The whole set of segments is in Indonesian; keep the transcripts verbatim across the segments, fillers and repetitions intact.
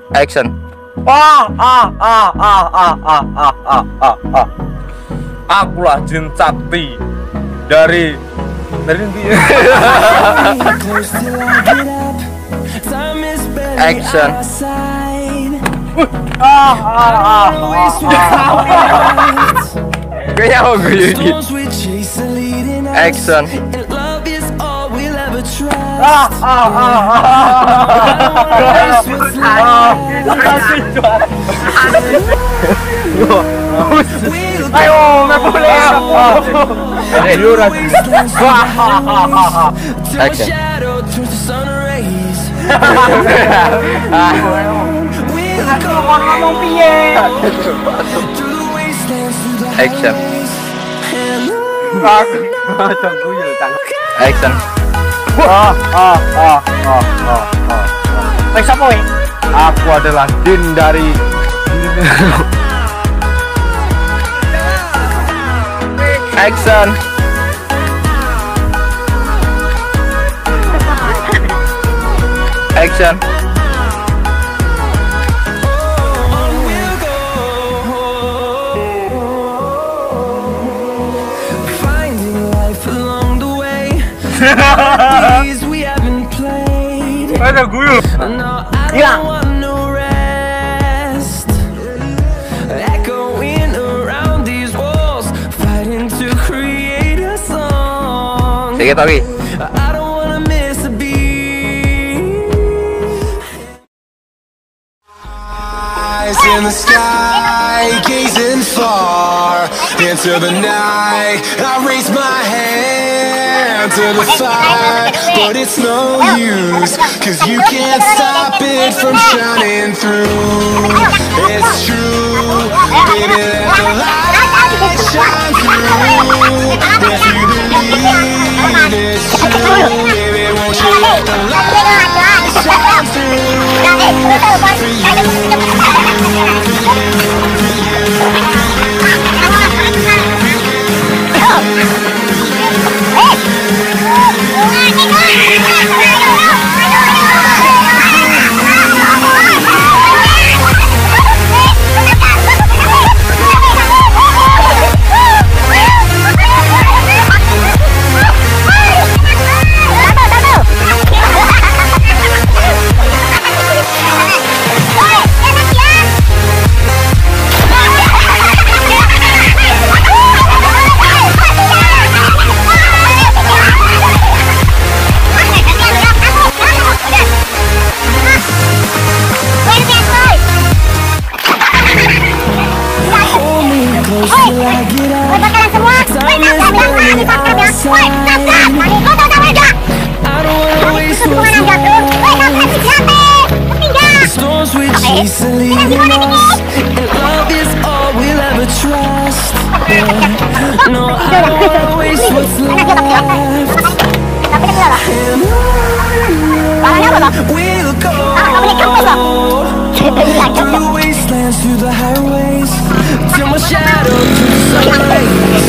Action. Ah ah ah ah ah ah ah ah ah ah. Akulah jin sakti dari dari Action. Ah ah ah ah. Kayaknya mau gue gini. Action. Ah ah ah ah. Ayo, me boleh. Action. Action. Action. Ah ah ah ah ah ah. Baik siapa ini? Aku adalah Din dari Action. Action. Ada guyul. Hilang. Sedikit lagi. In the sky, gazing far into the night, I raise my hand to the fire, but it's no use, cause you can't stop it from shining through. It's true, baby, let the light shine through. If you believe it's true, baby, won't you let the light shine through for you. No, I don't wanna waste what's left. We'll go through the wastelands, through the highways, till my shadow to the sun rays.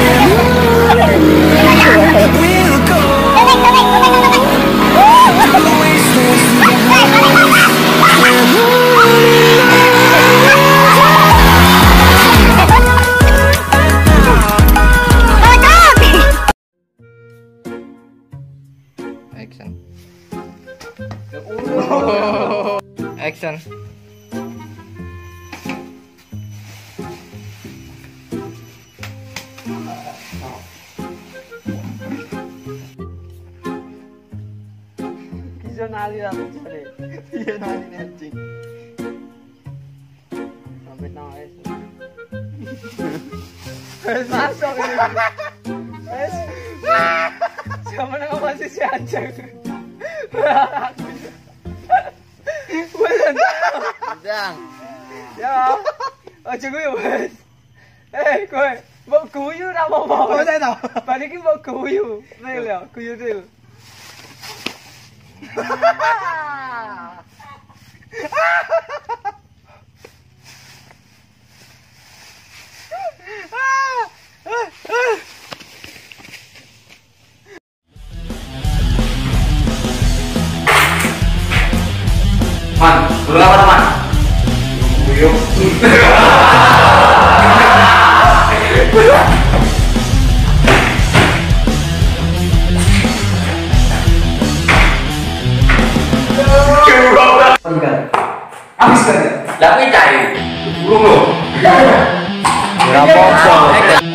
We'll go through the wastelands, through the highways. Action. Action. Kijong nali lang cari. Iya nali anjing. Sampai nangis. Wes masuk ini. Wes. Siapa nama masih si anjing? Kijong. Ya. Ojo guyu wes. Eh, kowe mbok guyu ra apa-apa. Oh, saya tahu. Bar iki mbok guyu. Real ya, guyu real. Man, dulu apa teman? Buyuk. Habis kan? Lah kuwi cai. Burung lho. Ora apa-apa.